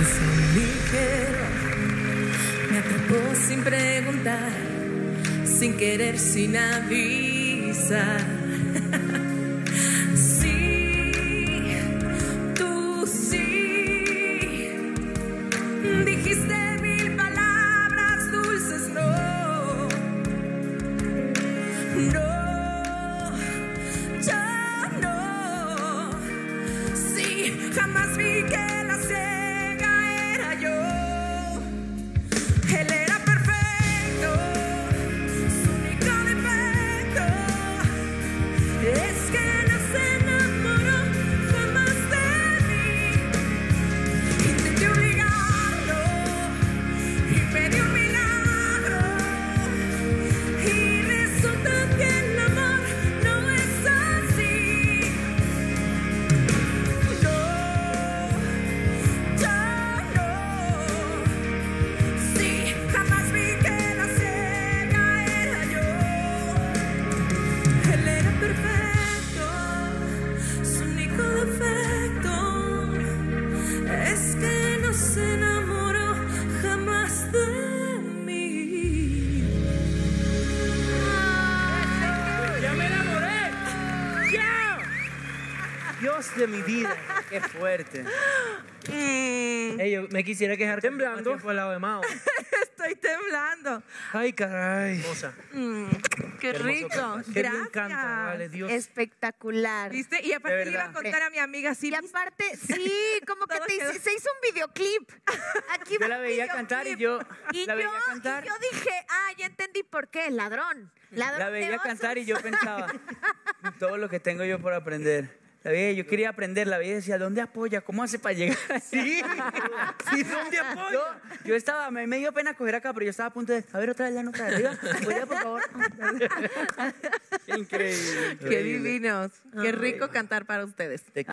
ligero, me atrapó sin preguntar, sin querer, sin avisar. Sí, tú sí, dijiste mil palabras dulces, no, no, ya no. Sí, jamás vi que la ciega era yo. Él era perfecto, su único defecto es que no se enamoró jamás de mí. Intenté obligarlo y pedí un milagro, y resulta que el amor no es así. No, ya no. Sí, jamás vi que la ciega era yo. Él era perfecto, su único defecto es que no se enamoró jamás de mí. ¡Ya me enamoré! ¡Ya! Dios de mi vida, qué fuerte. Ey, yo me quisiera quejar temblando por el lado de Mao. Estoy temblando. Ay, caray. Hermosa. Qué rico. Que me encanta, vale, Dios. Espectacular. ¿Viste? Y aparte De le iba a verdad. contar a mi amiga Y Silvia. aparte, sí, como que Todo quedó- se hizo un videoclip. Aquí Yo va la un veía cantar y yo Y la veía yo- cantar. y yo dije, ya entendí por qué, ladrón. Ladrón La de veía osos. cantar y yo pensaba todo lo que tengo yo por aprender. La veía, yo quería aprender, la veía y decía, ¿dónde apoya? ¿Cómo hace para llegar? Sí, sí, ¿dónde apoya? Yo estaba, me dio pena coger acá, pero yo estaba a punto de, a ver, otra vez la nota de arriba. ¿Podría, por favor? Increíble. Qué divinos. Qué rico cantar para ustedes.